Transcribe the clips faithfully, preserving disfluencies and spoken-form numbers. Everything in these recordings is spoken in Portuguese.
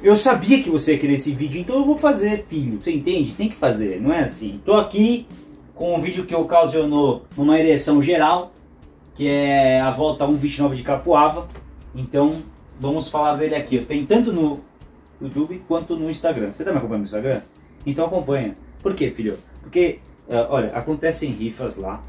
eu sabia que você ia querer esse vídeo, então eu vou fazer, filho. Você entende? Tem que fazer, não é assim. Tô aqui com um vídeo que ocasionou uma ereção geral, que é a volta cento e vinte e nove de Capoava. Então vamos falar dele aqui. Tem tanto no YouTube quanto no Instagram. Você tá me acompanhando no Instagram? Então acompanha. Por quê, filho? Porque, uh, olha, acontecem rifas lá.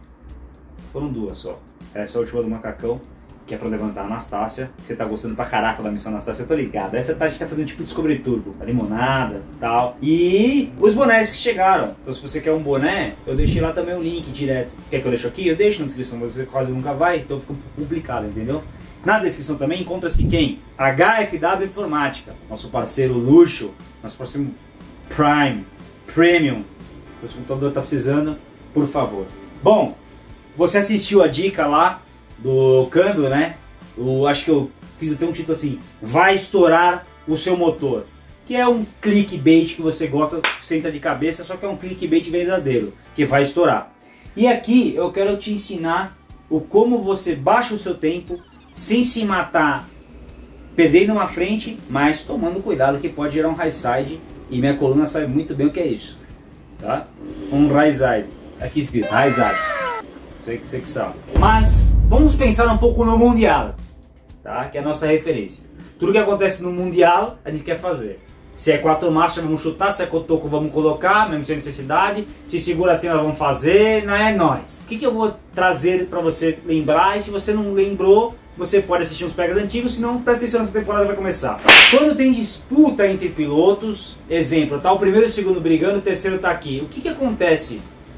Foram duas só. Essa é a última do macacão, que é pra levantar a Anastácia. Você tá gostando pra caraca da missão Anastácia, eu tô ligado. Essa tá, a gente tá fazendo tipo Descobrir Turbo, a limonada e tal. E os bonés que chegaram. Então se você quer um boné, eu deixei lá também o link direto. Quer que eu deixe aqui? Eu deixo na descrição, mas você quase nunca vai, então fica complicado, entendeu? Na descrição também encontra-se quem? H F W Informática, nosso parceiro luxo, nosso parceiro Prime, Premium. Se o seu computador tá precisando, por favor. Bom, você assistiu a dica lá do câmbio, né? Eu acho que eu fiz até um título assim: vai estourar o seu motor. Que é um clickbait que você gosta, senta de cabeça, só que é um clickbait verdadeiro, que vai estourar. E aqui eu quero te ensinar o como você baixa o seu tempo sem se matar perdendo uma frente, mas tomando cuidado que pode gerar um high side, e minha coluna sabe muito bem o que é isso, tá? Um high side, aqui escrito high side. Sei que você que sabe. Mas vamos pensar um pouco no Mundial, tá? Que é a nossa referência. Tudo que acontece no Mundial a gente quer fazer. Se é quatro marchas, vamos chutar. Se é cotoco, vamos colocar, mesmo sem necessidade. Se segura assim, nós vamos fazer. Não é nós. O que, que eu vou trazer para você lembrar? E se você não lembrou, você pode assistir uns pegas antigos. Senão, presta atenção, essa temporada vai começar. Quando tem disputa entre pilotos, exemplo, tá o primeiro e o segundo brigando, o terceiro tá aqui. O que, que acontece?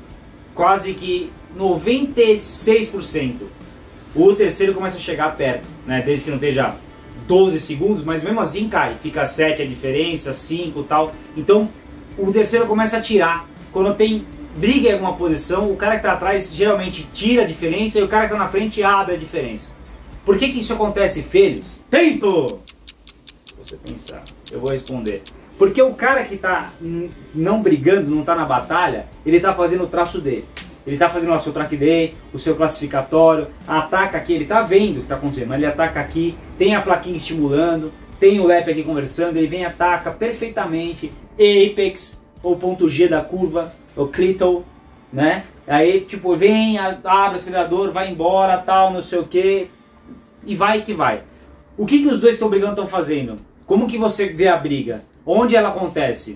Quase que noventa e seis por cento o terceiro começa a chegar perto, né? Desde que não esteja doze segundos, mas mesmo assim cai, fica sete a diferença, cinco e tal. Então o terceiro começa a tirar. Quando tem briga em alguma posição, o cara que está atrás geralmente tira a diferença e o cara que está na frente abre a diferença. Por que que isso acontece, filhos? Tempo! Se você pensar, eu vou responder. Porque o cara que está não brigando, não está na batalha, ele está fazendo o traço dele. Ele está fazendo o seu track day, o seu classificatório, ataca aqui, ele está vendo o que está acontecendo, mas ele ataca aqui, tem a plaquinha estimulando, tem o lap aqui conversando, ele vem e ataca perfeitamente, apex, ou ponto G da curva, o clittle, né? Aí tipo, vem, abre o acelerador, vai embora, tal, não sei o que, e vai que vai. O que que os dois que estão brigando estão fazendo? Como que você vê a briga? Onde ela acontece?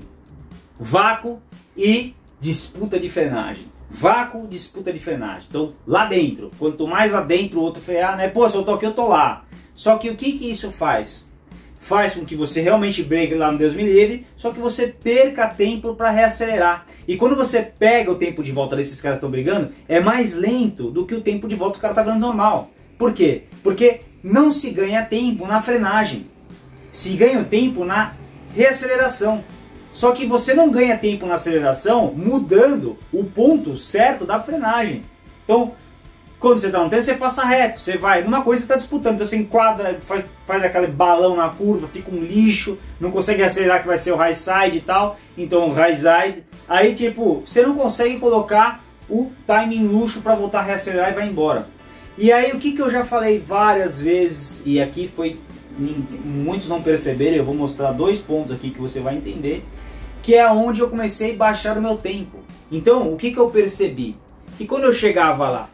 Vácuo e disputa de frenagem. Vácuo, disputa de frenagem. Então, lá dentro. Quanto mais lá dentro o outro frear, né? Pô, se eu tô aqui, eu tô lá. Só que o que que isso faz? Faz com que você realmente breque lá no Deus me livre, só que você perca tempo para reacelerar. E quando você pega o tempo de volta desses caras que estão brigando, é mais lento do que o tempo de volta que o cara tá ganhando normal. Por quê? Porque não se ganha tempo na frenagem. Se ganha o tempo na reaceleração. Só que você não ganha tempo na aceleração mudando o ponto certo da frenagem. Então, quando você está no tempo, você passa reto, você vai. Numa coisa você está disputando, então você enquadra, faz, faz aquele balão na curva, fica um lixo, não consegue acelerar que vai ser o high side e tal. Então, high side. Aí, tipo, você não consegue colocar o timing luxo para voltar a reacelerar e vai embora. E aí, o que, que eu já falei várias vezes, e aqui foi, muitos não perceberam, eu vou mostrar dois pontos aqui que você vai entender, que é onde eu comecei a baixar o meu tempo. Então, o que que eu percebi? Que quando eu chegava lá,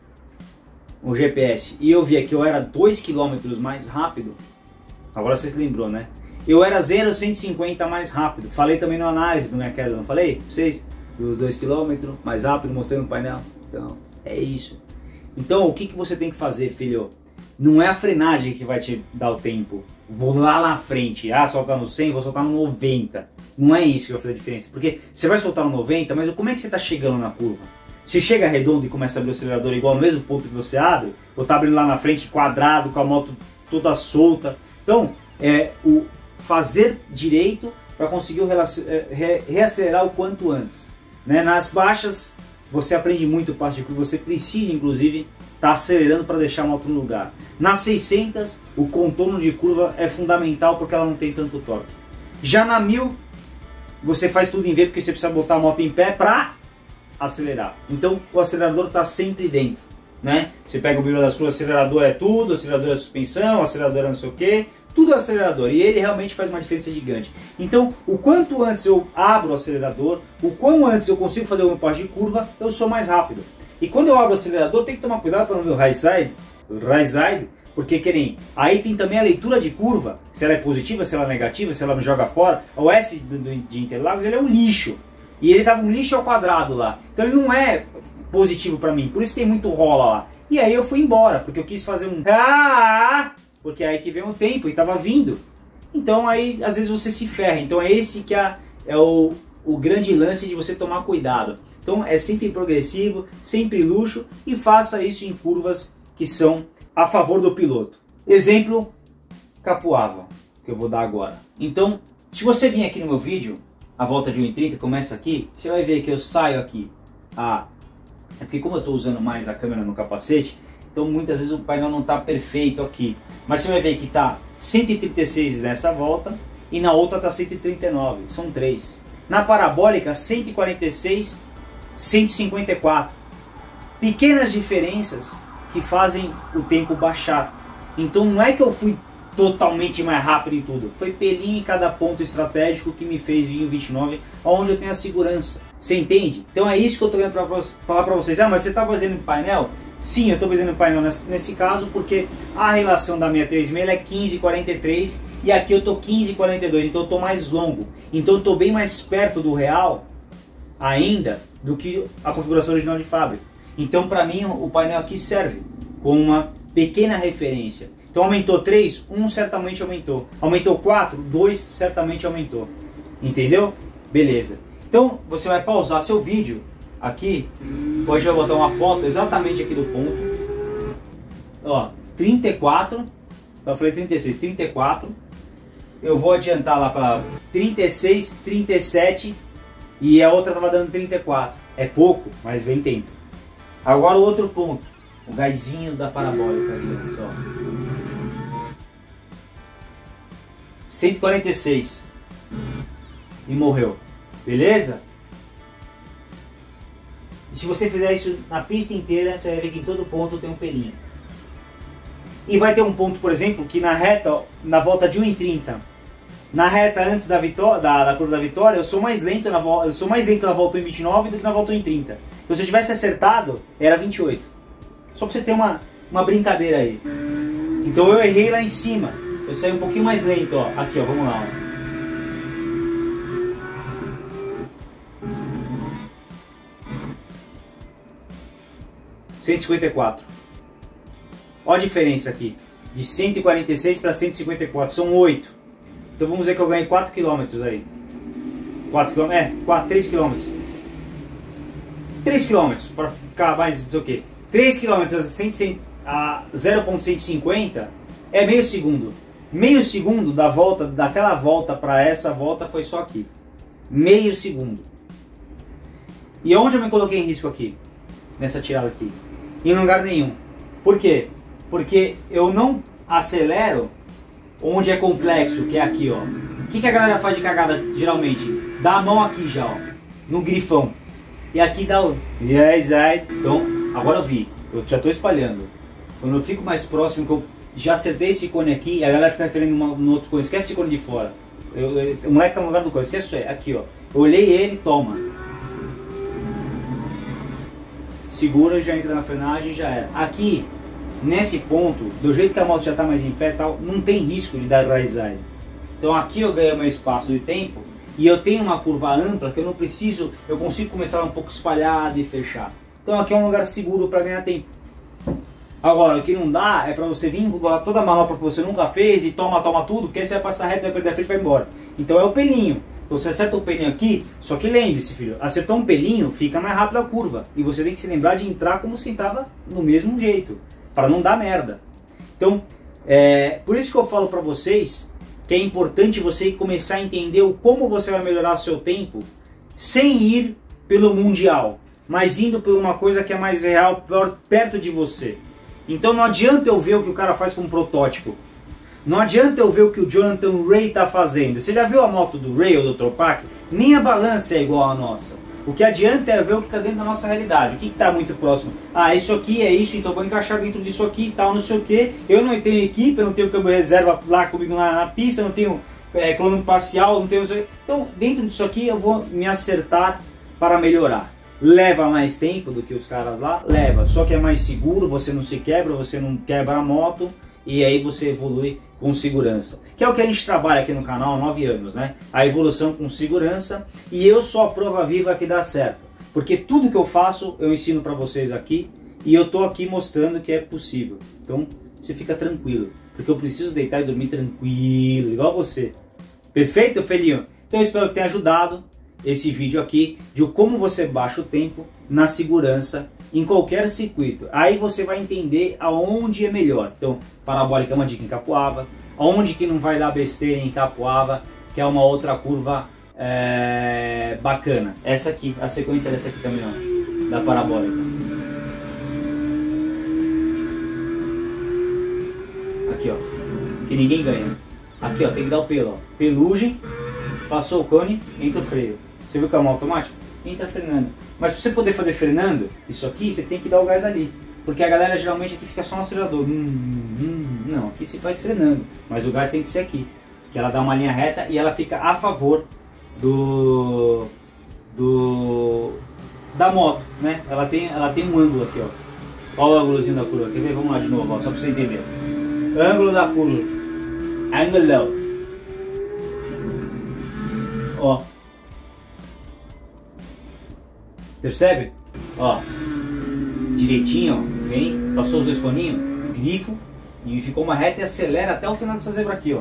o G P S, e eu via que eu era dois quilômetros mais rápido, agora você se lembrou, né? Eu era zero a cento e cinquenta mais rápido. Falei também na análise do minha queda, não falei? Vocês, dos dois quilômetros mais rápido, mostrei no painel. Então, é isso. Então, o que que você tem que fazer, filho? Não é a frenagem que vai te dar o tempo. Vou lá na frente, ah, soltar no cem, vou soltar no noventa. Não é isso que vai fazer a diferença. Porque você vai soltar no noventa, mas como é que você está chegando na curva? Se chega redondo e começa a abrir o acelerador igual no mesmo ponto que você abre, ou está abrindo lá na frente quadrado, com a moto toda solta. Então, é o fazer direito para conseguir o reacelerar o quanto antes. Né? Nas baixas, você aprende muito parte de curva, você precisa, inclusive, está acelerando para deixar a moto no lugar. Nas seiscentas, o contorno de curva é fundamental porque ela não tem tanto torque. Já na mil, você faz tudo em V porque você precisa botar a moto em pé para acelerar. Então o acelerador está sempre dentro, né? Você pega o brilho da sua, acelerador é tudo, acelerador é suspensão, acelerador é não sei o que, tudo é acelerador, e ele realmente faz uma diferença gigante. Então, o quanto antes eu abro o acelerador, o quão antes eu consigo fazer o meu passo de curva, eu sou mais rápido. E quando eu abro o acelerador, tem que tomar cuidado para não ver o high side, o right side, porque que nem, aí tem também a leitura de curva, se ela é positiva, se ela é negativa, se ela me joga fora. O S de Interlagos, ele é um lixo, e ele tava um lixo ao quadrado lá, então ele não é positivo para mim, por isso tem muito rola lá. E aí eu fui embora, porque eu quis fazer um ah, porque aí que vem o tempo, e tava vindo. Então aí às vezes você se ferra, então é esse que é, é o, o grande lance de você tomar cuidado. Então é sempre progressivo, sempre luxo, e faça isso em curvas que são a favor do piloto. Exemplo, Capuava, que eu vou dar agora. Então, se você vir aqui no meu vídeo, a volta de um e trinta começa aqui, você vai ver que eu saio aqui. Ah, é porque como eu estou usando mais a câmera no capacete, então muitas vezes o painel não está perfeito aqui. Mas você vai ver que está cento e trinta e seis nessa volta e na outra está cento e trinta e nove, são três. Na parabólica, cento e quarenta e seis, cento e cinquenta e quatro. Pequenas diferenças que fazem o tempo baixar. Então não é que eu fui totalmente mais rápido em tudo, foi pelinho em cada ponto estratégico que me fez vir o vinte e nove, onde eu tenho a segurança. Você entende? Então é isso que eu estou querendo pra, falar para vocês. Ah, mas você está fazendo em painel? Sim, eu estou fazendo em painel nesse, nesse caso, porque a relação da minha três seis é quinze e quarenta e três e aqui eu estou quinze e quarenta e dois, então eu estou mais longo. Então eu estou bem mais perto do real ainda do que a configuração original de fábrica. Então para mim o painel aqui serve como uma pequena referência. Então aumentou três, um certamente aumentou. Aumentou quatro, dois certamente aumentou. Entendeu? Beleza. Então você vai pausar seu vídeo aqui. Hoje eu vou botar uma foto exatamente aqui do ponto. Ó, trinta e quatro. Eu falei trinta e seis, trinta e quatro. Eu vou adiantar lá para trinta e seis, trinta e sete. E a outra estava dando trinta e quatro. É pouco, mas vem tempo. Agora o outro ponto. O gásinho da parabólica ali, pessoal. cento e quarenta e seis. E morreu. Beleza? E se você fizer isso na pista inteira, você vai ver que em todo ponto tem um pelinho. E vai ter um ponto, por exemplo, que na reta, na volta de um e trinta, na reta antes da, vitória, da, da curva da vitória, eu sou mais lento na, eu sou mais lento na volta um e vinte e nove do que na volta um e trinta. Então se eu tivesse acertado, era vinte e oito. Só pra você ter uma, uma brincadeira aí. Então eu errei lá em cima. Eu saí um pouquinho mais lento, ó. Aqui, ó, vamos lá, ó. cento e cinquenta e quatro. Olha a diferença aqui. De cento e quarenta e seis para cento e cinquenta e quatro. São oito. Então vamos dizer que eu ganhei quatro quilômetros aí. quatro quilômetros? É, quatro, três quilômetros. três quilômetros, para ficar mais, não sei o que. três quilômetros a zero ponto cento e cinquenta é meio segundo. Meio segundo da volta, daquela volta para essa volta foi só aqui. Meio segundo. E onde eu me coloquei em risco aqui? Nessa tirada aqui. Em lugar nenhum. Por quê? Porque eu não acelero onde é complexo, que é aqui, ó. O que, que a galera faz de cagada geralmente? Dá a mão aqui já, ó. No grifão. E aqui dá o... Yes, I... Então, agora eu vi. Eu já estou espalhando. Quando eu fico mais próximo, que eu já acertei esse cone aqui, a galera fica referendo no outro cone. Esquece esse cone de fora. Eu, eu, o moleque tá no lugar do cone. Esquece isso aí. Aqui, ó. Eu olhei ele, toma. Segura, já entra na frenagem e já era. Aqui, nesse ponto, do jeito que a moto já está mais em pé, tal, não tem risco de dar raizai. Então aqui eu ganho meu espaço de tempo e eu tenho uma curva ampla que eu não preciso, eu consigo começar um pouco espalhado e fechar. Então aqui é um lugar seguro para ganhar tempo. Agora, o que não dá é para você vir com toda a manobra que você nunca fez e toma, toma tudo, porque aí você vai passar reto, vai perder a frente e vai embora. Então é o pelinho. Então você acerta o pelinho aqui, só que lembre-se, filho, acertou um pelinho, fica mais rápido a curva. E você tem que se lembrar de entrar como se entrava no mesmo jeito, para não dar merda. Então, é, por isso que eu falo para vocês que é importante você começar a entender o como você vai melhorar o seu tempo sem ir pelo mundial, mas indo por uma coisa que é mais real, perto de você. Então não adianta eu ver o que o cara faz com um protótipo. Não adianta eu ver o que o Jonathan Ray está fazendo. Você já viu a moto do Ray ou do doutor Park? Nem a balança é igual à nossa. O que adianta é ver o que está dentro da nossa realidade, o que está muito próximo. Ah, isso aqui é isso, então vou encaixar dentro disso aqui e tal, não sei o que. Eu não tenho equipe, eu não tenho câmbio reserva lá comigo na, na pista, eu não tenho é, cronômetro parcial, não tenho... Então, dentro disso aqui eu vou me acertar para melhorar. Leva mais tempo do que os caras lá? Leva, só que é mais seguro, você não se quebra, você não quebra a moto e aí você evolui com segurança. Que é o que a gente trabalha aqui no canal há nove anos, né? A evolução com segurança, e eu sou a prova viva que dá certo. Porque tudo que eu faço eu ensino para vocês aqui e eu tô aqui mostrando que é possível. Então você fica tranquilo, porque eu preciso deitar e dormir tranquilo, igual você. Perfeito, filhinho? Então eu espero que tenha ajudado esse vídeo aqui de como você baixa o tempo na segurança em qualquer circuito. Aí você vai entender aonde é melhor. Então, parabólica é uma dica em Capoava, aonde que não vai dar besteira em Capoava, que é uma outra curva é, bacana. Essa aqui, a sequência dessa aqui também, ó, da parabólica. Aqui, ó, que ninguém ganha. Aqui, ó, tem que dar o pelo, ó. Pelugem, passou o cone, entra o freio. Você viu que é uma automática? Entra frenando. Mas para você poder fazer frenando, isso aqui, você tem que dar o gás ali. Porque a galera geralmente aqui fica só no acelerador. Hum, hum, não, aqui se faz frenando. Mas o gás tem que ser aqui. Que ela dá uma linha reta e ela fica a favor do... do da moto, né? Ela tem, ela tem um ângulo aqui, ó. Olha o ângulozinho da curva. Quer ver? Vamos lá de novo, ó, só para você entender. Ângulo da curva. Ângulo. Ó. Percebe? Ó, direitinho, ó, vem, passou os dois coninhos, grifo, e ficou uma reta e acelera até o final dessa zebra aqui, ó.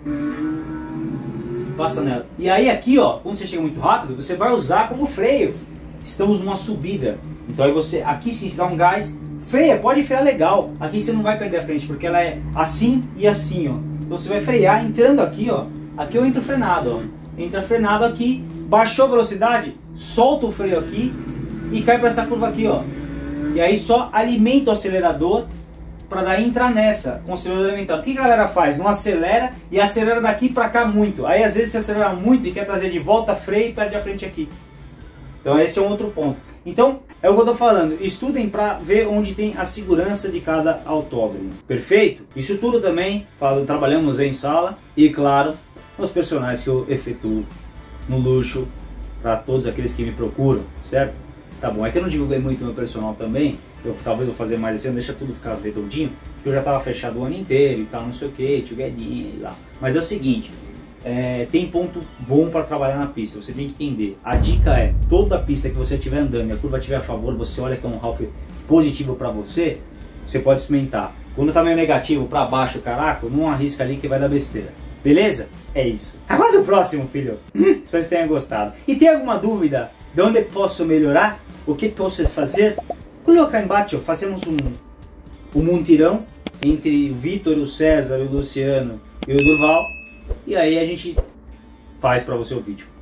Passa nela. E aí aqui, ó, quando você chega muito rápido, você vai usar como freio. Estamos numa subida. Então aí você, aqui sim, você dá um gás, freia, pode frear legal. Aqui você não vai perder a frente, porque ela é assim e assim, ó. Então você vai frear entrando aqui, ó. Aqui eu entro frenado, ó. Entra frenado aqui, baixou a velocidade, solta o freio aqui e cai para essa curva aqui, ó. E aí só alimenta o acelerador para daí entrar nessa, com o acelerador alimentado. O que a galera faz? Não acelera e acelera daqui para cá muito. Aí às vezes você acelera muito e quer trazer de volta freio e perde a frente aqui. Então esse é um outro ponto. Então é o que eu tô falando, estudem para ver onde tem a segurança de cada autódromo. Perfeito? Isso tudo também, falo, trabalhamos em sala e claro, os personagens que eu efetuo no luxo para todos aqueles que me procuram, certo? Tá bom, é que eu não divulguei muito meu personal também, eu talvez vou fazer mais esse ano, deixa tudo ficar redondinho, porque eu já tava fechado o ano inteiro e tal, não sei o que, tiguedinha e lá. Mas é o seguinte, é, tem ponto bom para trabalhar na pista, você tem que entender. A dica é, toda pista que você estiver andando e a curva estiver a favor, você olha que é um half positivo para você, você pode experimentar. Quando tá meio negativo para baixo, caraca, não arrisca ali que vai dar besteira. Beleza? É isso. Agora do próximo, filho. Hum, espero que tenha gostado. E tem alguma dúvida de onde posso melhorar? O que posso fazer? Coloca aí embaixo. Fazemos um, um montirão entre o Vitor, o César, o Luciano e o Durval. E aí a gente faz para você o vídeo.